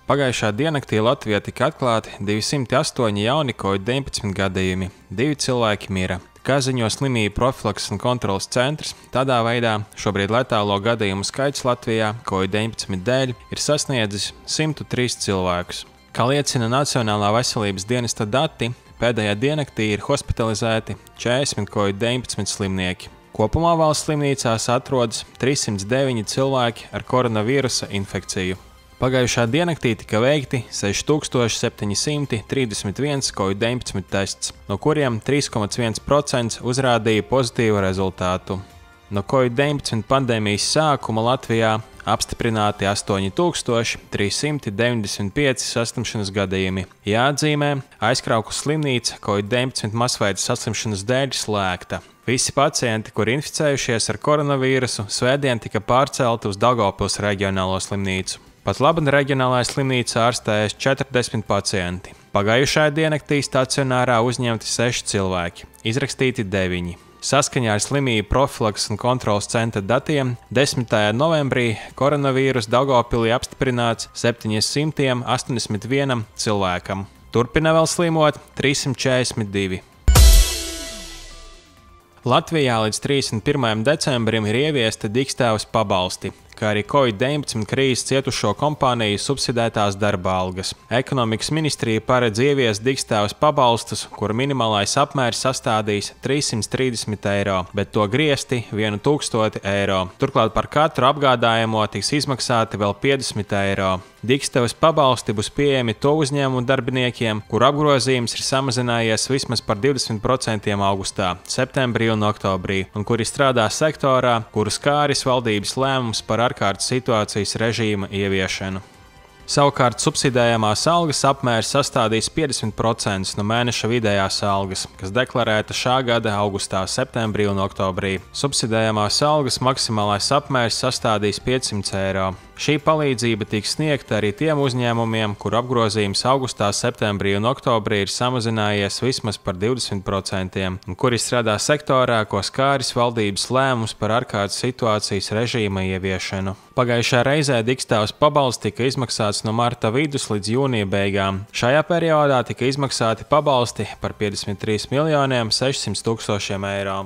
Pagājušā diennaktī Latvijā tika atklāti 208 jauni COVID-19 gadījumi, 2 cilvēki mira. Kā ziņo Slimību profilakses un kontroles centrs, tādā veidā šobrīd letālo gadījumu skaits Latvijā COVID-19 dēļ ir sasniedzis 103 cilvēkus. Kā liecina Nacionālā veselības dienesta dati, pēdējā diennaktī ir hospitalizēti 40 COVID-19 slimnieki. Kopumā valsts slimnīcās atrodas 309 cilvēki ar koronavīrusa infekciju. Pagājušā diennaktī tika veikti 6731 COVID-19 tests, no kuriem 3,1% uzrādīja pozitīvu rezultātu. No COVID-19 pandēmijas sākuma Latvijā apstiprināti 8395 saslimšanas gadījumi. Jāatzīmē, Aizkrauku slimnīca COVID-19 masveida saslimšanas dēļ slēgta. Visi pacienti, kuri inficējušies ar koronavīrusu, svētdien tika pārcelti uz Daugavpils reģionālo slimnīcu. Pat labi reģionālajā slimnīcā ārstējas 40 pacienti. Pagājušajā diennaktī stacionārā uzņemti 6 cilvēki, izrakstīti 9. Saskaņā ar Slimību profilakses un kontroles centra datiem 10. novembrī koronavīrus Daugavpilī apstiprināts 781 cilvēkam. Turpina vēl slimot 342. Latvijā līdz 31. decembrim ir ieviesti dikstēvas pabalsti, kā arī COVID-19 krīzes cietušo kompāniju subsidētās darba algas. Ekonomikas ministrija paredz ieviest dikstēvas pabalstus, kuru minimālais apmērs sastādīs 330 eiro, bet to griezti 1000 eiro. Turklāt par katru apgādājamo tiks izmaksāti vēl 50 eiro. Dikstēvas pabalsti būs pieejami to uzņēmumu darbiniekiem, kuru apgrozījums ir samazinājies vismaz par 20% augustā, septembrī un oktobrī, un kuri strādā sektorā, kuru skāris valdības lēmums par ārkārtas situācijas režīma ieviešanu. Savukārt subsidējamās algas apmērs sastādīs 50% no mēneša vidējās algas, kas deklarēta šā gada augustā, septembrī un oktobrī. Subsidējamās algas maksimālais apmērs sastādīs 500 eiro. Šī palīdzība tiks sniegta arī tiem uzņēmumiem, kuru apgrozījums augustā, septembrī un oktobrī ir samazinājies vismaz par 20%, un kuri strādā sektorā, ko skāris valdības lēmums par ārkārtas situācijas režīma ieviešanu. Pagājušā reizē dikstēvas pabalsts tika izmaksāts no marta vidus līdz jūnija beigām. Šajā periodā tika izmaksāti pabalsti par 53 600 000 eiro.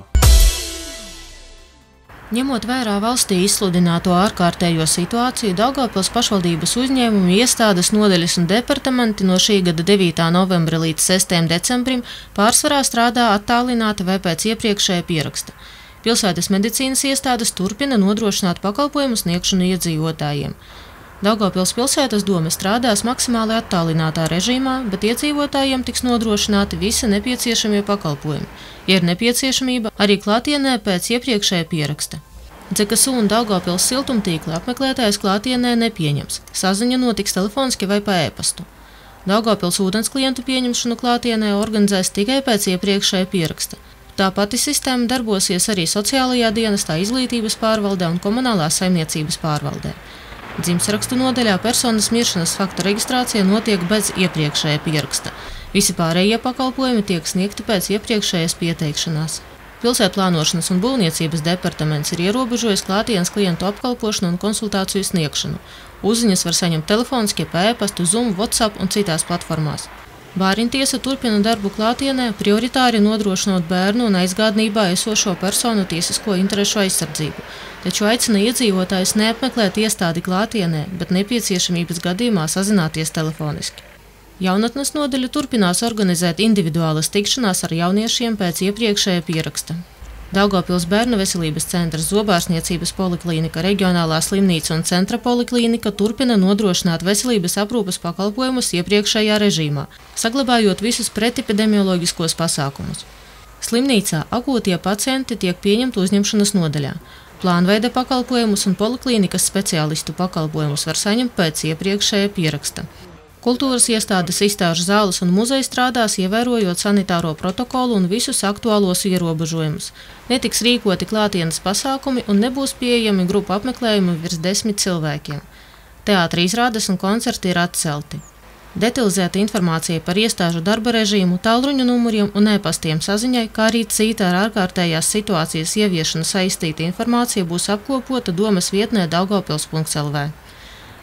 Ņemot vērā valstī izsludināto ārkārtējo situāciju, Daugavpils pašvaldības uzņēmumi, iestādes, nodaļas un departamenti no šī gada 9. novembra līdz 6. decembrim pārsvarā strādā attālināti vai pēc iepriekšēja pieraksta. Pilsētas medicīnas iestādes turpina nodrošināt pakalpojumu sniegšanu iedzīvotājiem. Daugavpils pilsētas dome strādās maksimāli attālinātā režīmā, bet iedzīvotājiem tiks nodrošināti visi nepieciešamie pakalpojumi. Ja ir nepieciešamība, arī klātienē pēc iepriekšēja pieraksta. DZKSU un Daugavpils siltumtīkli apmeklētājus klātienē nepieņems. Saziņa notiks telefoniski vai pa e-pastu. Daugavpils ūdens klientu pieņemšanu klātienē organizēs tikai pēc iepriekšēja pieraksta. Tā pati sistēma darbosies arī sociālajā dienestā, izglītības pārvaldē un komunālās saimniecības pārvaldē. Dzimtsrakstu nodaļā personas miršanas fakta reģistrācija notiek bez iepriekšēja pieraksta. Visi pārējie pakalpojumi tiek sniegti pēc iepriekšējas pieteikšanās. Pilsētplānošanas un būvniecības departaments ir ierobežojis klātienes klientu apkalpošanu un konsultāciju sniegšanu. Uzziņas var saņemt telefoniski, pa e-pastu, Zoom, WhatsApp un citās platformās. Bāriņtiesa turpina darbu klātienē, prioritāri nodrošinot bērnu un aizgādnībā esošo personu tiesisko interešu aizsardzību, taču aicina iedzīvotājus neapmeklēt iestādi klātienē, bet nepieciešamības gadījumā sazināties telefoniski. Jaunatnes nodaļa turpinās organizēt individuālas tikšanās ar jauniešiem pēc iepriekšēja pieraksta. Daugavpils bērnu veselības centrs, zobārstniecības poliklīnika, reģionālā slimnīca un centra poliklīnika turpina nodrošināt veselības aprūpes pakalpojumus iepriekšējā režīmā, saglabājot visus pretepidemioloģiskos pasākumus. Slimnīcā akūtie pacienti tiek pieņemti uzņemšanas nodaļā. Plānveida pakalpojumus un poliklīnikas speciālistu pakalpojumus var saņemt pēc iepriekšēja pieraksta. Kultūras iestādes, izstāžu zāles un muzeji strādās, ievērojot sanitāro protokolu un visus aktuālos ierobežojumus. Netiks rīkoti klātienes pasākumi un nebūs pieejami grupu apmeklējumi virs 10 cilvēkiem. Teātra izrādes un koncerti ir atcelti. Detalizēta informācija par iestāžu darba režīmu, tālruņa numuriem un e-pastiem saziņai, kā arī cita ar ārkārtējās situācijas ieviešanu saistīta informācija būs apkopota domes vietnē daugavpils.lv.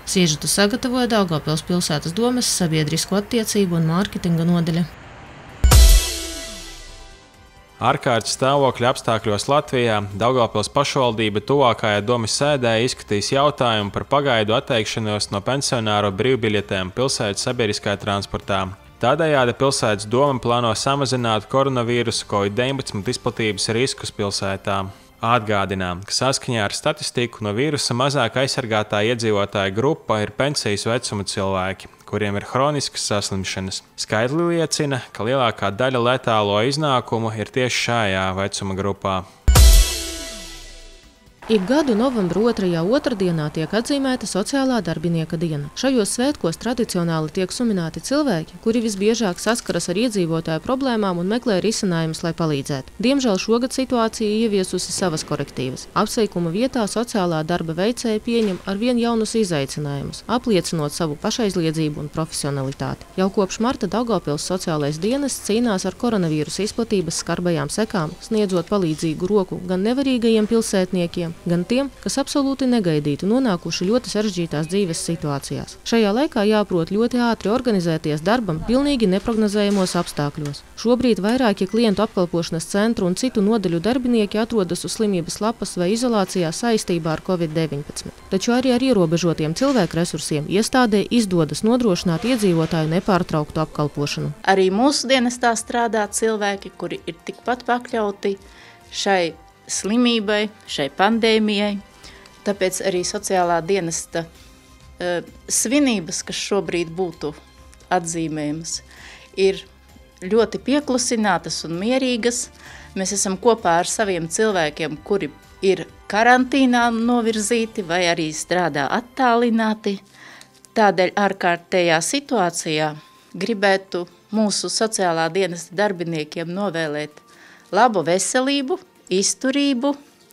Sižetu sagatavoja Daugavpils pilsētas domes sabiedrisko attiecību un mārketinga nodaļa. Ārkārtas stāvokļa apstākļos Latvijā Daugavpils pašvaldība tuvākajā domes sēdē izskatīs jautājumu par pagaidu atteikšanos no pensionāro brīvbiļetēm pilsētas sabiedriskajā transportā. Tādējādi pilsētas doma plāno samazināt koronavīrusa Covid-19 izplatības riskus pilsētā. Atgādinām, ka saskaņā ar statistiku no vīrusa mazāk aizsargātā iedzīvotāja grupa ir pensijas vecuma cilvēki, kuriem ir hroniskas saslimšanas. Skaitļi liecina, ka lielākā daļa letālo iznākumu ir tieši šajā vecuma grupā. Ik gadu novembra 2. otrdienā tiek atzīmēta sociālā darbinieka diena. Šajos svētkos tradicionāli tiek suminēti cilvēki, kuri visbiežāk saskaras ar iedzīvotāju problēmām un meklē risinājumus, lai palīdzētu. Diemžēl šogad situācija ieviesusi savas korektīvas. Apsveikuma vietā sociālā darba veicēja pieņem arvien jaunus izaicinājumus, apliecinot savu pašaizliedzību un profesionalitāti. Jau kopš marta Daugavpils sociālais dienests cīnās ar koronavīrusa izplatības skarbajām sekām, sniedzot palīdzīgu roku gan nevarīgajiem pilsētniekiem, gan tiem, kas absolūti negaidīti nonākuši ļoti sarežģītās dzīves situācijās. Šajā laikā jāprot ļoti ātri organizēties darbam pilnīgi neprognozējamos apstākļos. Šobrīd vairāki klientu apkalpošanas centru un citu nodaļu darbinieki atrodas uz slimības lapas vai izolācijā saistībā ar Covid-19. Taču arī ar ierobežotiem cilvēku resursiem iestādē izdodas nodrošināt iedzīvotāju nepārtrauktu apkalpošanu. Arī mūsu dienestā strādā cilvēki, kuri ir tikpat pakļauti šai slimībai, šai pandēmijai, tāpēc arī sociālā dienesta svinības, kas šobrīd būtu atzīmējamas, ir ļoti pieklusinātas un mierīgas. Mēs esam kopā ar saviem cilvēkiem, kuri ir karantīnā novirzīti vai arī strādā attālināti. Tādēļ ārkārtējā situācijā gribētu mūsu sociālā dienesta darbiniekiem novēlēt labu veselību, izturību,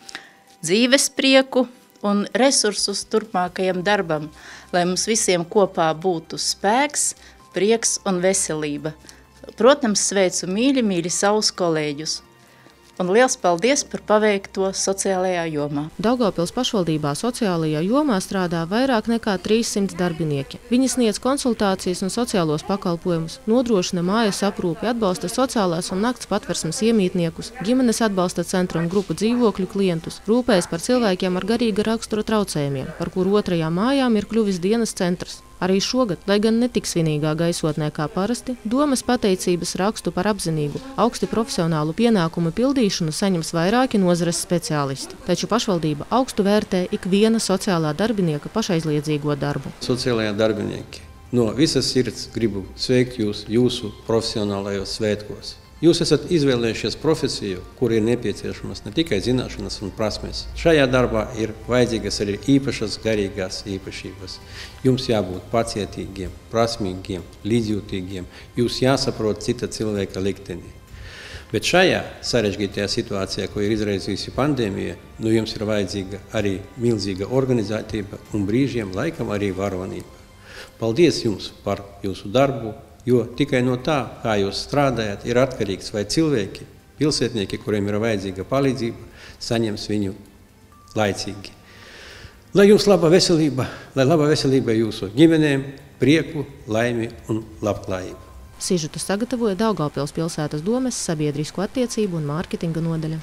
dzīves prieku un resursus turpmākajam darbam, lai mums visiem kopā būtu spēks, prieks un veselība. Protams, sveicu mīļi savus kolēģus. Un liels paldies par paveikto sociālajā jomā. Daugavpils pašvaldībā sociālajā jomā strādā vairāk nekā 300 darbinieki. Viņi sniedz konsultācijas un sociālos pakalpojumus, nodrošina mājas aprūpi, atbalsta sociālās un nakts patversmes iemītniekus, ģimenes atbalsta centra un grupu dzīvokļu klientus, rūpējas par cilvēkiem ar garīga rakstura traucējumiem, par kuru otrajām mājām ir kļuvis dienas centrs. Arī šogad, lai gan ne tik svinīgā gaisotnē kā parasti, domes pateicības rakstu par apzinīgu, augsti profesionālu pienākumu pildīšanu saņems vairāki nozares speciālisti. Taču pašvaldība augstu vērtē ikviena sociālā darbinieka pašaizliedzīgo darbu. Sociālajā darbinieki, no visas sirds gribu sveikt jūs jūsu profesionālajos svētkos. Jūs esat izvēlējušies profesiju, kur ir nepieciešamas ne tikai zināšanas un prasmes. Šajā darbā ir vajadzīgas arī īpašas garīgās īpašības. Jums jābūt pacietīgiem, prasmīgiem, līdzjūtīgiem. Jūs jāsaprot cita cilvēka likteni. Bet šajā sarežģītajā situācijā, ko ir izraisījusi pandēmija, jums ir vajadzīga arī milzīga organizētība un brīžiem laikam arī varonība. Paldies jums par jūsu darbu! Jo tikai no tā, kā jūs strādājat, ir atkarīgs, vai cilvēki, pilsētnieki, kuriem ir vajadzīga palīdzība, saņems viņu laicīgi. Lai jums laba veselība, lai laba veselība jūsu ģimenēm, prieku, laimi un labklājību. Sižetu sagatavoja Daugavpils pilsētas domes sabiedrisko attiecību un mārketinga nodaļa.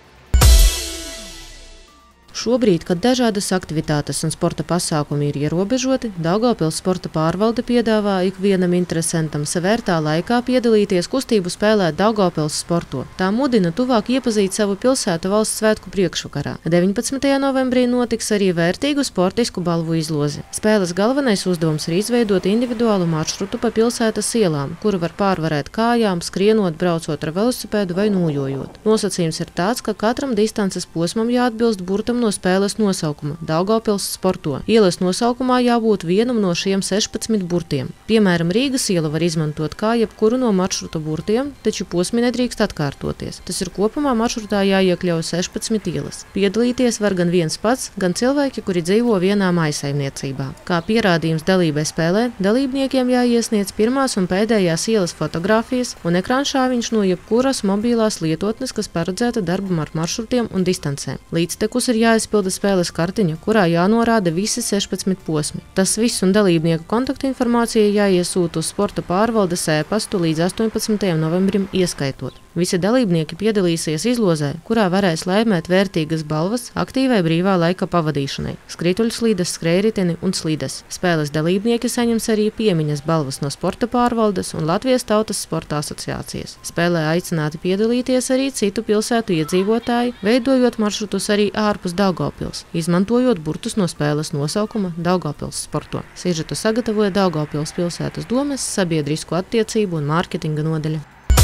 Šobrīd, kad dažādas aktivitātes un sporta pasākumi ir ierobežoti, Daugavpils sporta pārvalde piedāvā ikvienam interesantam savērtā laikā piedalīties kustību spēlēt Daugavpils sporto. Tā mudina tuvāk iepazīt savu pilsētu valsts svētku priekšvakarā. 19. novembrī notiks arī vērtīgu sportisku balvu izlozi. Spēles galvenais uzdevums ir izveidot individuālu maršrutu pa pilsētas ielām, kuru var pārvarēt kājām, skrienot, braucot ar velosipēdu vai nojojot. Nosacījums ir tāds, ka katram distances posmam jāatbilst burtam no spēles nosaukuma – Daugavpils sporto. Ielas nosaukumā jābūt vienam no šiem 16 burtiem. Piemēram, Rīgas iela var izmantot kā jebkuru no maršruta burtiem, taču posmi nedrīkst atkārtoties. Tas ir kopumā maršrutā jāiekļauj 16 ielas. Piedalīties var gan viens pats, gan cilvēki, kuri dzīvo vienā mājsaimniecībā. Kā pierādījums dalībai spēlē, dalībniekiem jāiesniedz pirmās un pēdējās ielas fotogrāfijas un ekrānšāviņš no jebkuras mobilās lietotnes, kas paredzēta darbam ar maršrutiem un distancēm. Līdztekus ir jāizpilda spēles kartiņa, kurā jānorāda visi 16 posmi. Tas viss un dalībnieku kontaktinformācija jāiesūta uz sporta pārvaldes e-pastu līdz 18. novembrim ieskaitot. Visi dalībnieki piedalīsies izlozē, kurā varēs laimēt vērtīgas balvas aktīvai brīvā laika pavadīšanai, skrituļslīdes, skrējriteni un slīdes. Spēles dalībnieki saņems arī piemiņas balvas no sporta pārvaldes un Latvijas Tautas sporta asociācijas. Spēlē aicināti piedalīties arī citu pilsētu iedzīvotāji, veidojot maršrutus arī ārpus Daugavpils, izmantojot burtus no spēles nosaukuma Daugavpils sporto. Sižetu sagatavoja Daugavpils pilsētas domes sabiedrisko attiecību un mārketinga nodaļa.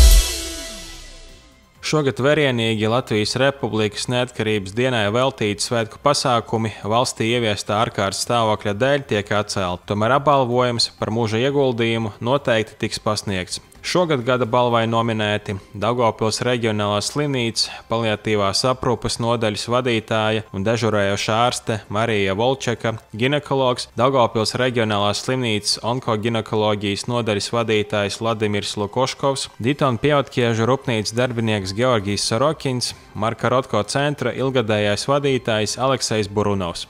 Šogad vērienīgi Latvijas Republikas neatkarības dienai veltīti svētku pasākumi valstī ieviestā ārkārtas stāvokļa dēļ tiek atcelti. Tomēr apbalvojums par mūža ieguldījumu noteikti tiks pasniegts. Šogad gada balvai nominēti Daugavpils reģionālās slimnīcas paliatīvās aprūpes nodaļas vadītāja un dežurējošā ārste Marija Volčeka, ginekologs, Daugavpils reģionālās slimnīcas onkoginekoloģijas nodaļas vadītājs Vladimirs Lukoškovs, Ditona pieautkiežu rūpnīcas darbinieks Georgijs Sorokins, Marka Rotko centra ilgadējais vadītājs Aleksejs Burunovs.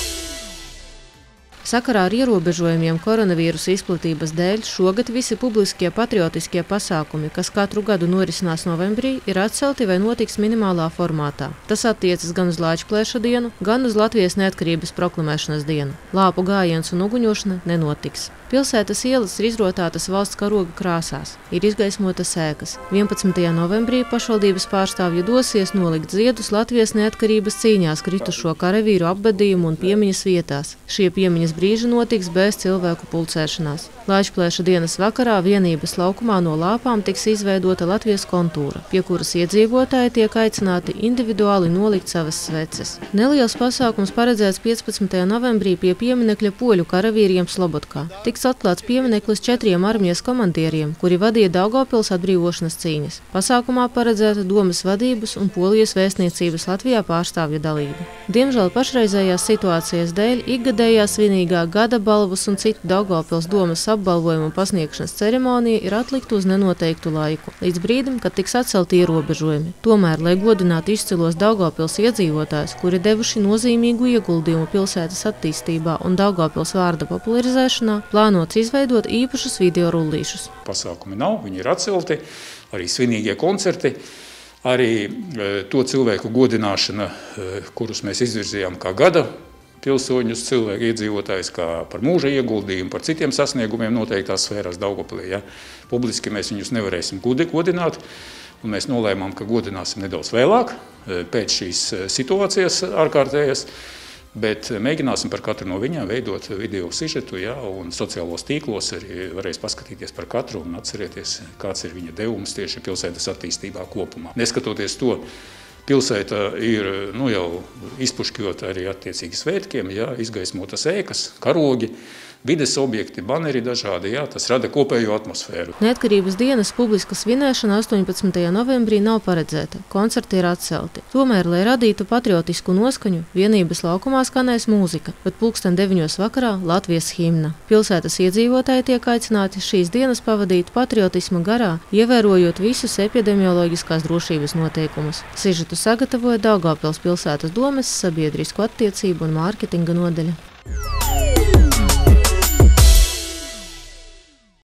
Sakarā ar ierobežojumiem koronavīrusa izplatības dēļ šogad visi publiskie patriotiskie pasākumi, kas katru gadu norisinās novembrī, ir atcelti vai notiks minimālā formātā. Tas attiecas gan uz Lāčplēša dienu, gan uz Latvijas neatkarības proklamēšanas dienu. Lāpu gājiens un uguņošana nenotiks. Pilsētas ielas ir izrotātas valsts karoga krāsās, ir izgaismotas ēkas. 11. novembrī pašvaldības pārstāvji dosies nolikt ziedus Latvijas neatkarības cīņās kritušo karavīru apbedījumu un piemiņas vietās. Šie piemiņas brīži notiks bez cilvēku pulcēšanās. Lāčplēša dienas vakarā vienības laukumā no lāpām tiks izveidota Latvijas kontūra, pie kuras iedzīvotāji tiek aicināti individuāli nolikt savas sveces. Neliels pasākums paredzēts 15. novembrī pie pieminekļa poļu karavīriem Slobotkā. Tiks atklāts piemineklis 4 armijas komandieriem, kuri vadīja Daugavpils atbrīvošanas cīņas. Pasākumā paredzēta domes vadības un Polijas vēstniecības Latvijā pārstāvju dalība. Diemžēl pašreizējās situācijas dēļ ikgadējā svinīgā gada balvas un citu Daugavpils domes apbalvojumu pasniegšanas ceremonija ir atlikta uz nenoteiktu laiku, līdz brīdim, kad tiks atcelti ierobežojumi. Tomēr, lai godinātu izcilos Daugavpils iedzīvotājus, kuri devuši nozīmīgu ieguldījumu pilsētas attīstībā un Daugavpils vārda popularizēšanā, plānots izveidot īpašus video rullīšus. Pasākumi nav, viņi ir atcelti, arī svinīgie koncerti, arī to cilvēku godināšana, kurus mēs izvirzījām kā gada pilsoņus, cilvēku iedzīvotājus, kā par mūža ieguldījumu, par citiem sasniegumiem noteiktās sfērās Daugavpilī. Ja. Publiski mēs viņus nevarēsim godināt, un mēs nolēmām, ka godināsim nedaudz vēlāk, pēc šīs situācijas ārkārtējas, bet mēģināsim par katru no viņiem veidot video sižetu, ja, un sociālos tīklos arī varēs paskatīties par katru un atcerieties, kāds ir viņa devums tieši pilsētas attīstībā kopumā. Neskatoties to, pilsēta ir jau izpuškjot arī attiecīgi svētkiem, ja, izgaismotas ēkas, karogi, vides objekti, baneri dažādi, jā, tas rada kopējo atmosfēru. Neatkarības dienas publiska svinēšana 18. novembrī nav paredzēta, koncerti ir atcelti. Tomēr, lai radītu patriotisku noskaņu, vienības laukumā skanēs mūzika, bet 9:00 vakarā Latvijas himna. Pilsētas iedzīvotāji tiek aicināti šīs dienas pavadīt patriotisma garā, ievērojot visus epidemioloģiskās drošības noteikumus. Sižetu sagatavoja Daugavpils pilsētas domes sabiedrisko attiecību un mārketinga nodaļa.